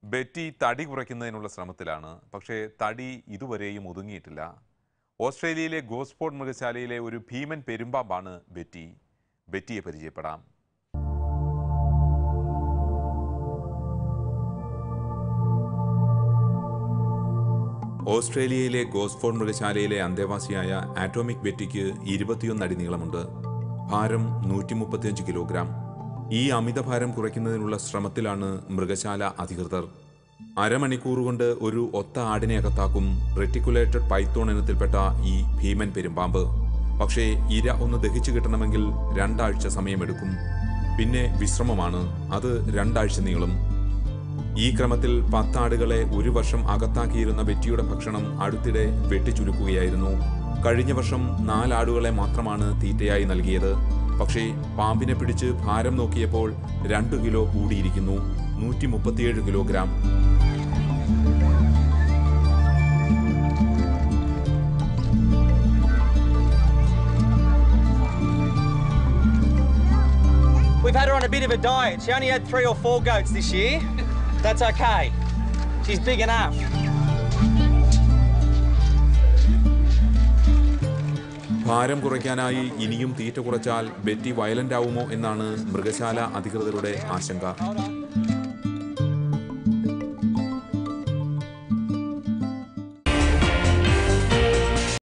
Betty തടി കുറയ്ക്കുന്നതിനുള്ള ശ്രമത്തിലാണ്. പക്ഷേ തടി ഇതുവരെയും ഒതുങ്ങിയിട്ടില്ല. ഓസ്ട്രേലിയയിലെ ഗോസ്ഫോർഡ് മൃഗശാലയിലെ ഒരു ഭീമൻ പെരുമ്പാമ്പാണ് ബെറ്റി. ബെറ്റിയെ പരിചയപ്പെടാം. ഓസ്ട്രേലിയയിലെ ഗോസ്ഫോർഡ് മൃഗശാലയിലെ അന്തേവാസിയായ ആറ്റോമിക് ബെറ്റിക്ക് 21 അടി നീളമുണ്ട്. ഭാരം 135 കിലോഗ്രാം. ഈ അമിതഭാരം കുറയ്ക്കുന്നതിനുള്ള ശ്രമത്തിലാണ് മൃഗശാല അധികൃതർ. അരമണിക്കൂർ കൊണ്ട് ഒരു ഒത്ത ആടിനെ അകത്താക്കും റെറ്റിക്കുലേറ്റഡ് പൈത്തോൺ ഇനത്തിൽപ്പെട്ട ഈ ഭീമൻ പെരുമ്പാമ്പ്. പക്ഷേ ഇര ഒന്ന് ദഹിച്ചു കിട്ടണമെങ്കിൽ 2 ആഴ്ച സമയമെടുക്കും. പിന്നെ വിശ്രമമാണ്, അത് 2 ആഴ്ച നീളും. ഈ ക്രമത്തിൽ 10 ആടുകളെ ഒരു വർഷം അകത്താക്കിയിരുന്ന ബെറ്റിയുടെ ഭക്ഷണം അടുത്തിടെ വെട്ടിച്ചുരുക്കുകയായിരുന്നു. കഴിഞ്ഞ വർഷം 4 ആടുകളെ മാത്രമാണ് തീറ്റയായി നൽകിയത്. പക്ഷേ പാമ്പിനെ പിടിച്ച് ഭാരം നോക്കിയപ്പോൾ 2 കിലോ കൂടിയിരിക്കുന്നു, 137 kilogram. We've had her on a bit of a diet. She only had 3 or 4 goats this year. That's okay. She's big enough. ഭാരം കുറയ്ക്കാനായി ഇനിയും തീറ്റ കുറച്ചാൽ ബെറ്റി വയലന്റ് ആവുമോ എന്നാണ് മൃഗശാല അധികൃതരുടെ ആശങ്ക.